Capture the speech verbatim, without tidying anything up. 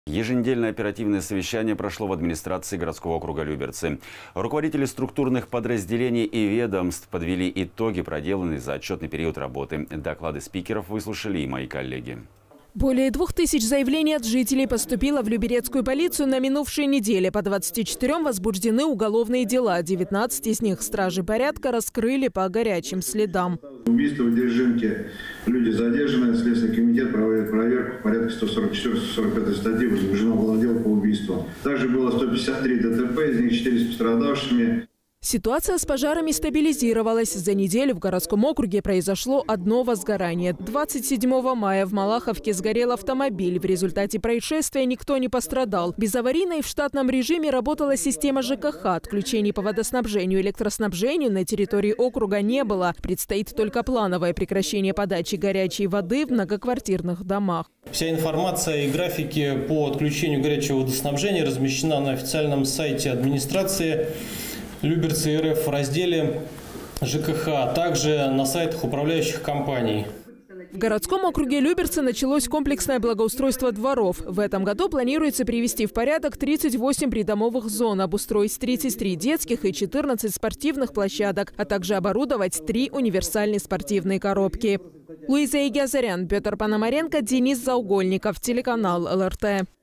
Еженедельное оперативное совещание прошло в администрации городского округа Люберцы. Руководители структурных подразделений и ведомств подвели итоги, проделанные за отчетный период работы. Доклады спикеров выслушали и мои коллеги. Более двух тысяч заявлений от жителей поступило в Люберецкую полицию на минувшей неделе. По двадцати четырём возбуждены уголовные дела. девятнадцать из них стражи порядка раскрыли по горячим следам. Убийство в Держинке. Люди задержаны. Следственный комитет проводит проверку в порядке сто сорок четвёртой — сто сорок пятой статьи. Возбуждено уголовное дело по убийству. Также было сто пятьдесят три ДТП, из них четыре с пострадавшими. Ситуация с пожарами стабилизировалась. За неделю в городском округе произошло одно возгорание. двадцать седьмого мая в Малаховке сгорел автомобиль. В результате происшествия никто не пострадал. Без аварийной в штатном режиме работала система ЖКХ. Отключений по водоснабжению и электроснабжению на территории округа не было. Предстоит только плановое прекращение подачи горячей воды в многоквартирных домах. Вся информация и графики по отключению горячего водоснабжения размещена на официальном сайте администрации Люберцы РФ в разделе ЖКХ, а также на сайтах управляющих компаний. В городском округе Люберцы началось комплексное благоустройство дворов. В этом году планируется привести в порядок тридцать восемь придомовых зон, обустроить тридцать три детских и четырнадцать спортивных площадок, а также оборудовать три универсальные спортивные коробки. Луиза Егязарян, Петр Пономаренко, Денис Заугольников, телеканал эл эр тэ.